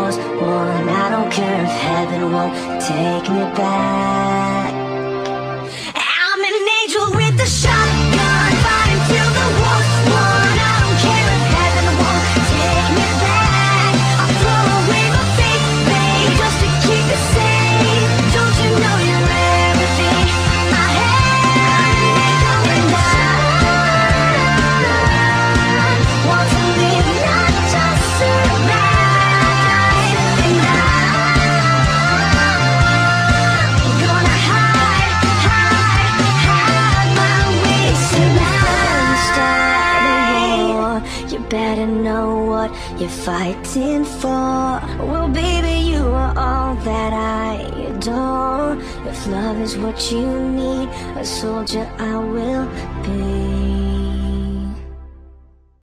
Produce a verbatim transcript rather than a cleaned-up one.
was one. I don't care if heaven won't take me back. I'm an angel with a shotgun, fighting till the war's won. I don't care if heaven won't take me back. I'll throw away my faith, babe, just to keep it safe. Don't you know you're everything I have? And I want to live, not just survive. And I'm gonna hide, hide, hide my way tonight. You better know what you're fighting for. Well, baby, you are all that I adore. If love is what you need, a soldier I will be.